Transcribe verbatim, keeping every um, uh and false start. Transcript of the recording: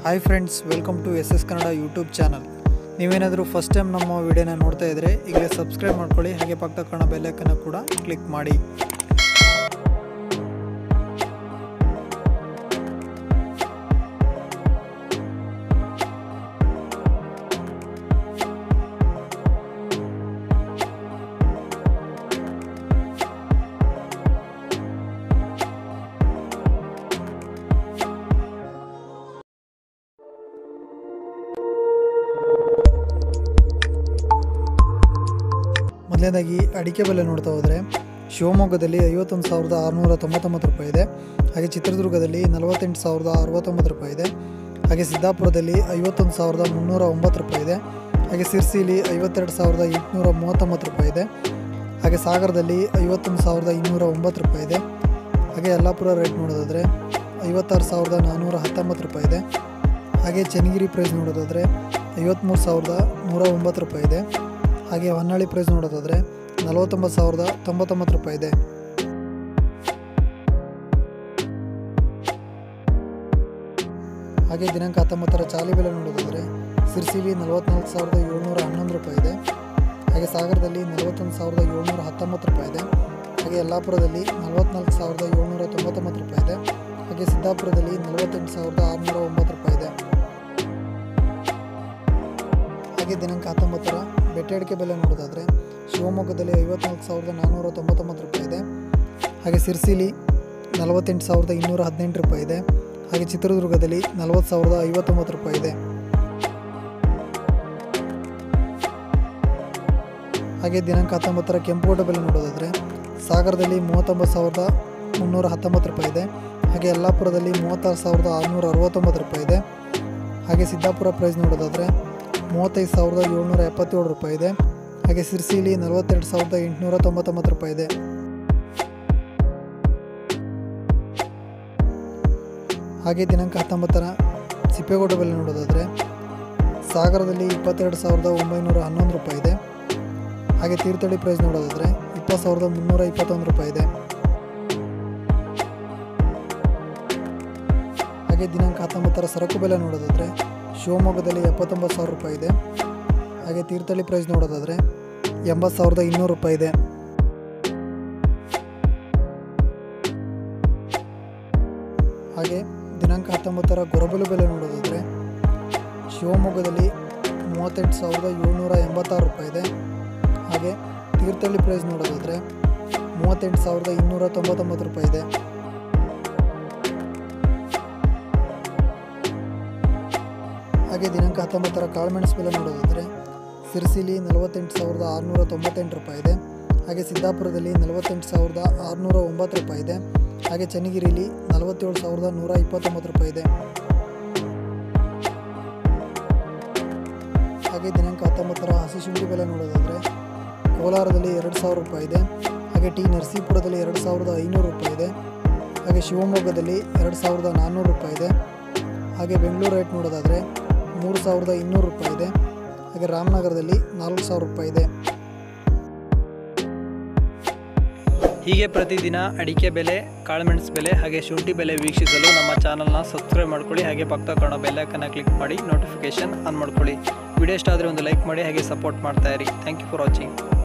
Hi friends, welcome to S S Kannada YouTube channel. ನೀವೇನಾದರೂ first time ನಮ್ಮ ವಿಡಿಯೋನ ನೋಡ್ತಾ ಇದ್ದರೆ ಈಗಲೇ ಸಬ್ಸ್ಕ್ರೈಬ್ ಮಾಡ್ಕೊಳ್ಳಿ, ಹಾಗೆ ಪಕ್ಕದ ಕಾಣೋ ಬೆಲ್ ಐಕಾನ್ ಕೂಡ ಕ್ಲಿಕ್ ಮಾಡಿ. ಮೊದಲನೇದಾಗಿ ಅಡಿಕೆ ಬೆಲೆ ನೋಡ್ತಾ ಹೋದರೆ ಶಿವಮೊಗ್ಗದಲ್ಲಿ ಐವತ್ತೊಂದು ಸಾವಿರದ ಆರುನೂರ ತೊಂಬತ್ತೊಂಬತ್ತು ರೂಪಾಯಿ ಇದೆ. ಹಾಗೆ ಚಿತ್ರದುರ್ಗದಲ್ಲಿ ನಲವತ್ತೆಂಟು ಸಾವಿರದ ಅರವತ್ತೊಂಬತ್ತು ರೂಪಾಯಿ ಇದೆ. ಹಾಗೆ ಸಿದ್ದಾಪುರದಲ್ಲಿ ಐವತ್ತೊಂದು ಸಾವಿರದ ಮುನ್ನೂರ ಒಂಬತ್ತು ರೂಪಾಯಿ ಇದೆ. ಹಾಗೆ ಸಿರ್ಸಿಲಿ ಐವತ್ತೆರಡು ಸಾವಿರದ ಎಂಟುನೂರ ಮೂವತ್ತೊಂಬತ್ತು ರೂಪಾಯಿ ಇದೆ. ಹಾಗೆ ಸಾಗರದಲ್ಲಿ ಐವತ್ತೊಂದು ಸಾವಿರದ ಇನ್ನೂರ ಒಂಬತ್ತು ರೂಪಾಯಿ ಇದೆ. ಹಾಗೆ ಯಲ್ಲಾಪುರ ರೇಟ್ ನೋಡೋದಾದರೆ ಐವತ್ತಾರು ಸಾವಿರದ ನಾನ್ನೂರ ಹತ್ತೊಂಬತ್ತು ರೂಪಾಯಿ ಇದೆ. ಹಾಗೆ ಚನ್ನಗಿರಿ ಪ್ರೈಸ್ ನೋಡೋದಾದರೆ ಐವತ್ತ್ಮೂರು ಸಾವಿರದ ನೂರ ಒಂಬತ್ತು ರೂಪಾಯಿ ಇದೆ. ಹಾಗೆ ಹೊನ್ನಾಳಿ ಪ್ರೈಸ್ ನೋಡೋದಾದರೆ ನಲವತ್ತೊಂಬತ್ತು ಸಾವಿರದ ತೊಂಬತ್ತೊಂಬತ್ತು ರೂಪಾಯಿ ಇದೆ. ಹಾಗೆ ದಿನಾಂಕ ಹತ್ತೊಂಬತ್ತರ ಚಾಲಿ ಬೆಲೆ ನೋಡೋದಾದರೆ ಸಿರ್ಸಿಲಿ ನಲವತ್ತ್ನಾಲ್ಕು ಸಾವಿರದ ಏಳ್ನೂರ ಹನ್ನೊಂದು ರೂಪಾಯಿ ಇದೆ. ಹಾಗೆ ಸಾಗರದಲ್ಲಿ ನಲವತ್ತೊಂದು ಸಾವಿರದ ಏಳ್ನೂರ ಹತ್ತೊಂಬತ್ತು ರೂಪಾಯಿ ಇದೆ. ಹಾಗೆ ಯಲ್ಲಾಪುರದಲ್ಲಿ ನಲವತ್ತ್ನಾಲ್ಕು ಸಾವಿರದ ಏಳ್ನೂರ ತೊಂಬತ್ತೊಂಬತ್ತು ರೂಪಾಯಿ ಇದೆ. ಹಾಗೆ ಸಿದ್ದಾಪುರದಲ್ಲಿ ನಲವತ್ತೆಂಟು ಸಾವಿರದ ಆರುನೂರ ಒಂಬತ್ತು ರೂಪಾಯಿ ಇದೆ. ಹಾಗೆ ದಿನಾಂಕ ಹತ್ತೊಂಬತ್ತರ ಬೆಟ್ಟೆ ಅಡಿಕೆ ಬೆಲೆ ನೋಡೋದಾದರೆ ಶಿವಮೊಗ್ಗದಲ್ಲಿ ಐವತ್ತ್ನಾಲ್ಕು ಸಾವಿರದ ನಾನ್ನೂರ ತೊಂಬತ್ತೊಂಬತ್ತು ರೂಪಾಯಿ ಇದೆ. ಹಾಗೆ ಸಿರ್ಸಿಲಿ ನಲವತ್ತೆಂಟು ಸಾವಿರದ ಇನ್ನೂರ ಹದಿನೆಂಟು ರೂಪಾಯಿ ಇದೆ. ಹಾಗೆ ಚಿತ್ರದುರ್ಗದಲ್ಲಿ ನಲವತ್ತು ಸಾವಿರದ ಐವತ್ತೊಂಬತ್ತು ರೂಪಾಯಿ ಇದೆ. ಹಾಗೆ ದಿನಾಂಕ ಹತ್ತೊಂಬತ್ತರ ಕೆಂಪುಕೋಟೆ ಬೆಲೆ ನೋಡೋದಾದರೆ ಸಾಗರದಲ್ಲಿ ಮೂವತ್ತೊಂಬತ್ತು ಸಾವಿರದ ಮುನ್ನೂರ ಹತ್ತೊಂಬತ್ತು ರೂಪಾಯಿ ಇದೆ. ಹಾಗೆ ಯಲ್ಲಾಪುರದಲ್ಲಿ ಮೂವತ್ತಾರು ಸಾವಿರದ ಆರುನೂರ ಅರವತ್ತೊಂಬತ್ತು ರೂಪಾಯಿ ಇದೆ. ಹಾಗೆ ಸಿದ್ದಾಪುರ ಪ್ರೈಸ್ ನೋಡೋದಾದರೆ ಮೂವತ್ತೈದು ಸಾವಿರದ ಏಳ್ನೂರ ಎಪ್ಪತ್ತೇಳು ರೂಪಾಯಿ ಇದೆ. ಹಾಗೆ ಸಿರ್ಸಿಲಿ ನಲವತ್ತೆರಡು ಸಾವಿರದ ಎಂಟುನೂರ ತೊಂಬತ್ತೊಂಬತ್ತು ರೂಪಾಯಿ ಇದೆ. ಹಾಗೆ ದಿನಾಂಕ ಹತ್ತೊಂಬತ್ತರ ಸಿಪ್ಪೇಗೋಟೆ ಬೆಲೆ ನೋಡೋದಾದರೆ ಸಾಗರದಲ್ಲಿ ಇಪ್ಪತ್ತೆರಡು ಸಾವಿರದ ಒಂಬೈನೂರ ಹನ್ನೊಂದು ರೂಪಾಯಿ ಇದೆ. ಹಾಗೆ ತೀರ್ಥಹಳ್ಳಿ ಪ್ರೈಸ್ ನೋಡೋದಾದರೆ ಇಪ್ಪತ್ತು ಸಾವಿರದ ಮುನ್ನೂರ ಇಪ್ಪತ್ತೊಂದು ರೂಪಾಯಿ ಇದೆ. ಹಾಗೆ ದಿನಾಂಕ ಹತ್ತೊಂಬತ್ತರ ಸರಕು ಬೆಲೆ ನೋಡೋದಾದರೆ ಶಿವಮೊಗ್ಗದಲ್ಲಿ ಎಪ್ಪತ್ತೊಂಬತ್ತು ಸಾವಿರ ರೂಪಾಯಿ ಇದೆ. ಹಾಗೆ ತೀರ್ಥಹಳ್ಳಿ ಪ್ರೈಸ್ ನೋಡೋದಾದರೆ ಎಂಬತ್ತು ಸಾವಿರದ ಇನ್ನೂರು ರೂಪಾಯಿ ಇದೆ. ಹಾಗೆ ದಿನಾಂಕ ಹತ್ತೊಂಬತ್ತರ ಗೊರಬಲು ಬೆಲೆ ನೋಡೋದಾದರೆ ಶಿವಮೊಗ್ಗದಲ್ಲಿ ಮೂವತ್ತೆಂಟು ಸಾವಿರದ ಏಳ್ನೂರ ಎಂಬತ್ತಾರು ರೂಪಾಯಿ ಇದೆ. ಹಾಗೆ ತೀರ್ಥಹಳ್ಳಿ ಪ್ರೈಸ್ ನೋಡೋದಾದರೆ ಮೂವತ್ತೆಂಟು ಸಾವಿರದ ಇನ್ನೂರ ತೊಂಬತ್ತೊಂಬತ್ತು ರೂಪಾಯಿ ಇದೆ. ಹಾಗೆ ದಿನಾಂಕ ಹತ್ತೊಂಬತ್ತರ ಕಾಳುಮೆಣಸು ಬೆಲೆ ನೋಡೋದಾದರೆ ಸಿರ್ಸಿಲಿ ನಲವತ್ತೆಂಟು ಸಾವಿರದ ಆರುನೂರ ತೊಂಬತ್ತೆಂಟು ರೂಪಾಯಿ ಇದೆ. ಹಾಗೆ ಸಿದ್ದಾಪುರದಲ್ಲಿ ನಲವತ್ತೆಂಟು ಸಾವಿರದ ಆರುನೂರ ಒಂಬತ್ತು ರೂಪಾಯಿ ಇದೆ. ಹಾಗೆ ಚನ್ನಗಿರಿಲಿ ನಲವತ್ತೇಳು ಸಾವಿರದ ನೂರ ಇಪ್ಪತ್ತೊಂಬತ್ತು ರೂಪಾಯಿ ಇದೆ. ಹಾಗೆ ದಿನಾಂಕ ಹತ್ತೊಂಬತ್ತರ ಹಸಿ ಶುಂಠಿ ಬೆಲೆ ನೋಡೋದಾದರೆ ಕೋಲಾರದಲ್ಲಿ ಎರಡು ಸಾವಿರ ರೂಪಾಯಿ ಇದೆ. ಹಾಗೆ ಟಿ ನರಸೀಪುರದಲ್ಲಿ ಎರಡು ಸಾವಿರದ ಐನೂರು ರೂಪಾಯಿ ಇದೆ. ಹಾಗೆ ಶಿವಮೊಗ್ಗದಲ್ಲಿ ಎರಡು ಸಾವಿರದ ನಾನ್ನೂರು ರೂಪಾಯಿ ಇದೆ. ಹಾಗೆ ಬೆಂಗಳೂರು ರೇಟ್ ನೋಡೋದಾದರೆ ಮೂರು ಸಾವಿರದ ಇನ್ನೂರು ರೂಪಾಯಿ ಇದೆ. ಹಾಗೆ ರಾಮನಗರದಲ್ಲಿ ನಾಲ್ಕು ಸಾವಿರ ರೂಪಾಯಿ ಇದೆ. ಹೀಗೆ ಪ್ರತಿದಿನ ಅಡಿಕೆ ಬೆಲೆ, ಕಾಳುಮೆಣಸು ಬೆಲೆ ಹಾಗೆ ಶುಂಠಿ ಬೆಲೆ ವೀಕ್ಷಿಸಲು ನಮ್ಮ ಚಾನಲ್ನ ಸಬ್ಸ್ಕ್ರೈಬ್ ಮಾಡ್ಕೊಳ್ಳಿ. ಹಾಗೆ ಪಕ್ಕದ ಕಾಣೋ ಬೆಲ್ ಐಕಾನ್ ಕ್ಲಿಕ್ ಮಾಡಿ ನೋಟಿಫಿಕೇಶನ್ ಆನ್ ಮಾಡ್ಕೊಳ್ಳಿ. ವಿಡಿಯೋ ಇಷ್ಟ ಆದರೆ ಒಂದು ಲೈಕ್ ಮಾಡಿ, ಹಾಗೆ ಸಪೋರ್ಟ್ ಮಾಡ್ತಾ ಇರಿ. Thank you for watching.